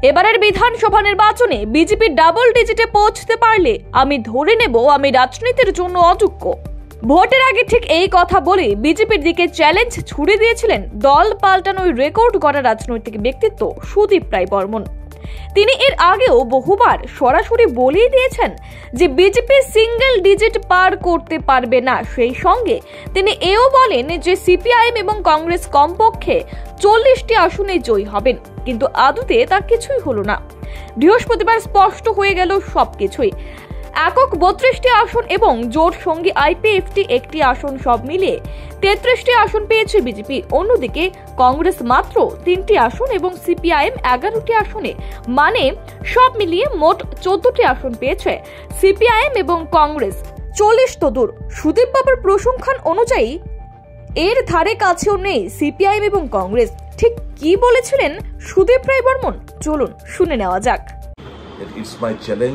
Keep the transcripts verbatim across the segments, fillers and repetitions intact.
এবারের বিধানসভা নির্বাচনে বিজেপি ডাবল ডিজিটে পৌঁছতে পারলে আমি ধরে নেব আমি রাজনীতির জন্য অযোগ্য। ভোটের আগে ঠিক এই কথা বলে বিজেপির দিকে চ্যালেঞ্জ ছুড়ে দিয়েছিলেন দল পাল্টানোর রেকর্ড গড়া রাজনৈতিক ব্যক্তিত্ব সুদীপ রায় বর্মন। তিনি এর আগেও বহুবার সরাসরি বলেই দিয়েছেন যে বিজেপি সিঙ্গেল ডিজিট পার করতে পারবে না। সেই সঙ্গে তিনি এও বলেন যে সিপিআইএম এবং কংগ্রেস কমপক্ষে চল্লিশটি আসনে জয়ী হবেন, কিন্তু আদতে তা কিছুই হলো না। বৃহস্পতিবার স্পষ্ট হয়ে গেল সবকিছুই। একক বত্রিশটি আসন এবং জোট সঙ্গী আইপিএফটি একটি আসন, সব মিলিয়ে তেত্রিশটি আসন পেয়েছে বিজেপি। অন্যদিকে কংগ্রেস মাত্র তিনটি আসন এবং সিপিআইএম এগারোটি আসনে, মানে সব মিলিয়ে মোট চোদ্দটি আসন পেয়েছে সিপিআইএম এবং কংগ্রেস। চল্লিশ তো দূর, সুদীপ বাবুর প্রসংখ্যান অনুযায়ী এর ধারে কাছেও নেই সিপিআইএম এবং কংগ্রেস। ঠিক কি বলেছিলেন সুদীপ রায় বর্মন, চলুন শুনে নেওয়া যাক। It's my challenge.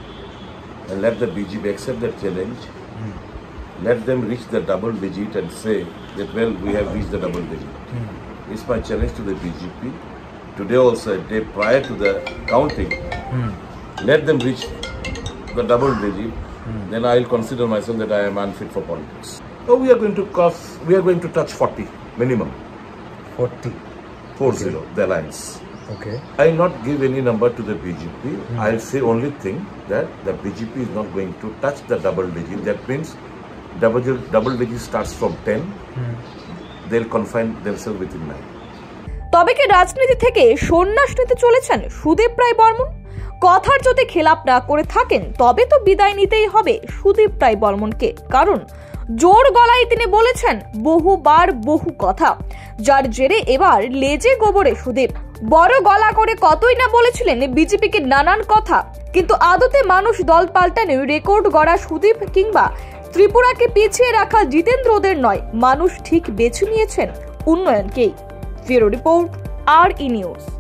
And let the B J P accept that challenge. Mm. Let them reach the double digit and say that, well, we have reached the double digit. Mm. It's my challenge to the B J P. Today also, a day prior to the counting, mm. let them reach the double digit. Mm. Then I'll consider myself that I am unfit for politics. So we are going to cross, we are going to touch forty minimum. forty. Four okay. zero, the alliance. Okay. I will not give any number to the B J P. Mm. I'll say only thing that the B J P is not going to touch the double digit. That means double, double digit starts from ten. Mm. They'll confine themselves within nine. তবে কি রাজনীতি থেকে সন্ন্যাস নিতে চলেছেন সুদীপ রায় বর্মন? কথার যদি খেলাপ না করে থাকেন তবে তো বিদায় নিতেই হবে সুদীপ রায় বর্মনকে, কারণ জোর গলায় তিনি বলেছেন বহুবার বহু কথা, যার জেরে এবার লেজে গোবরে সুদীপ। বড় গলা করে কতই না বলেছিলেন বিজেপিকে নানান কথা, কিন্তু আদতে মানুষ দল পাল্টানো রেকর্ড গড়া সুদীপ কিংবা ত্রিপুরাকে পিছিয়ে রাখা জিতেন্দ্রদের নয়, মানুষ ঠিক বেছে নিয়েছেন উন্নয়নকেই। Bureau report, R E news.